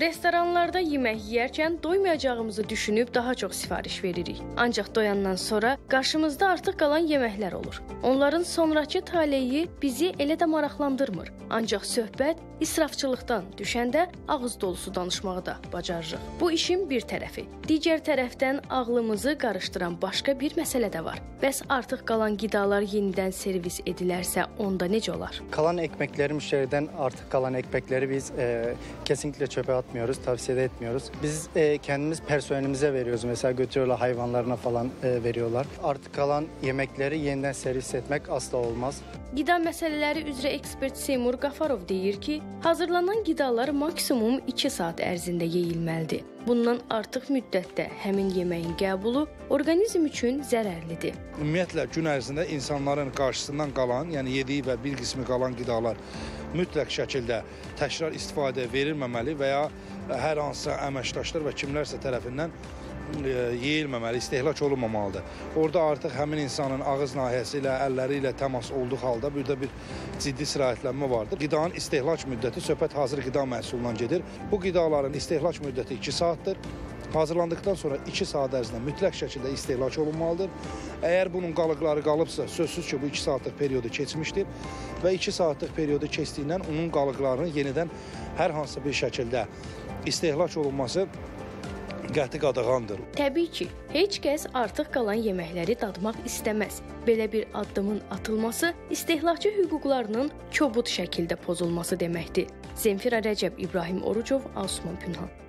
Restoranlarda yemək yeyərkən doymayacağımızı düşünüb daha çox sifariş veririk. Ancaq doyandan sonra qarşımızda artıq qalan yeməklər olur. Onların sonrakı taleyi bizi elə də maraqlandırmır. Ancaq söhbət israfçılıqdan düşəndə ağız dolusu danışmağı da bacarırıq. Bu işin bir tərəfi. Digər tərəfdən ağlımızı qarışdıran başqa bir məsələ də var. Bəs artıq qalan qidalar yenidən servis edilərsə onda necə olar? Kalan ekmekleri müşteriden artık kalan ekmekleri biz kesinlikle çöpe atmıyoruz, tavsiye de etmiyoruz. Biz kendimiz personelimize veriyoruz. Mesela götürüyorlar hayvanlarına falan veriyorlar. Artık kalan yemekleri yeniden servis etmek asla olmaz. Qida məsələləri üzrə ekspert Seymur Qafarov deyir ki, hazırlanan qidalar maksimum 2 saat ərzində yeyilməlidir. Bundan artıq müddətdə həmin yeməyin qəbulu orqanizm üçün zərərlidir. Ümumiyyətlə gün ərzində insanların qarşısından qalan, yəni yediyi və bir qismi qalan qidalar mütləq şəkildə təkrar istifadəyə verilməməli və ya hər hansısa əməkdaşlar və kimlərsə tərəfindən yeyilməməli, istehlak olunmamalıdır. Orada artıq həmin insanın ağız nahiyəsi ilə, əlləri ilə təmas olduğu halda burada bir ciddi sirayətlənmə vardır. Qidanın istehlak müddəti söhbət hazır qida məhsulundan gedir. Bu qidaların istehlak müddəti 2 saatdır. Hazırlandıqdan sonra 2 saat ərzində mütləq şəkildə istehlak olunmalıdır. Əgər bunun qalıqları qalıbsa, sözsüz ki, bu 2 saatlıq periodu keçmişdir və 2 saatlıq periodu keçdiyindən onun qalıqlarının yenidən hər hansı bir şəkildə istehlak olunması qəti qadağandır. Təbii ki, heç kəs artıq qalan yeməkləri dadmaq istəməz. Belə bir addımın atılması istehlakçı hüquqlarının kobud şəkildə pozulması deməkdir. Zemfira Rəcəb, İbrahim Orucov, Asuman Pünhan.